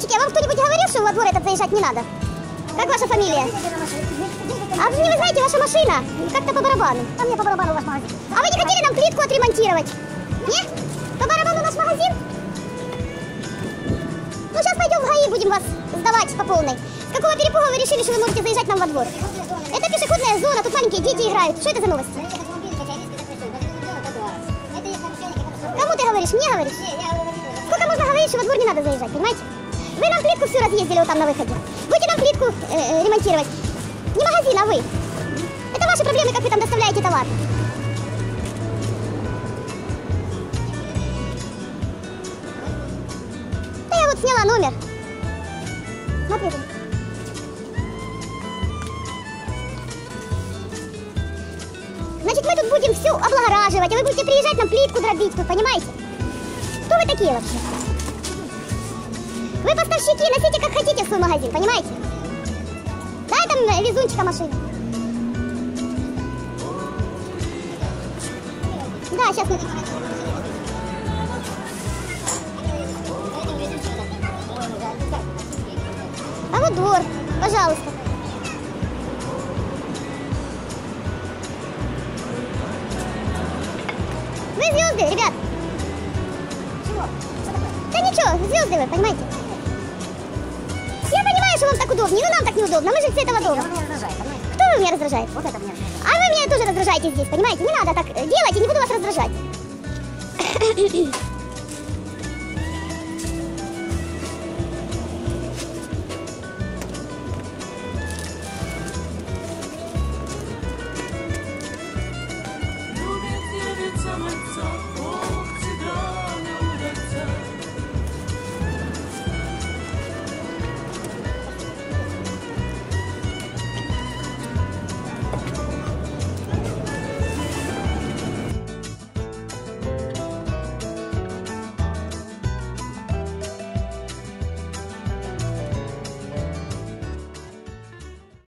Скажите, а вам кто-нибудь говорил, что во двор этот заезжать не надо? Как ваша фамилия? А вы не знаете, ваша машина как-то по барабану. А мне по барабану ваш магазин. А вы не хотели нам плитку отремонтировать? Нет? По барабану наш магазин? Ну, сейчас пойдем в ГАИ, будем вас сдавать по полной. С какого перепуга вы решили, что вы можете заезжать нам во двор? Это пешеходная зона, тут маленькие дети играют. Что это за новости? Кому ты говоришь? Мне говоришь? Сколько можно говорить, что во двор не надо заезжать, понимаете? Вы нам плитку всю разъездили вот там на выходе. Будете нам плитку ремонтировать. Не магазин, а вы. Это ваши проблемы, как вы там доставляете товар. Да я вот сняла номер. Смотрите. Значит, мы тут будем все облагораживать, а вы будете приезжать нам плитку дробить тут, понимаете? Кто вы такие вообще? Вы поставщики, носите как хотите в свой магазин, понимаете? Дай там везунчика машину. Да, сейчас мы... А вот двор, пожалуйста. Вы звезды, ребят. Чего? Да ничего, звезды вы, понимаете? Я понимаю, что вам так удобнее, но нам так неудобно, мы же с этого дома. Кто вы меня раздражает? Вот это меня раздражает. А вы меня тоже раздражаете здесь, понимаете? Не надо так делать, я не буду вас раздражать.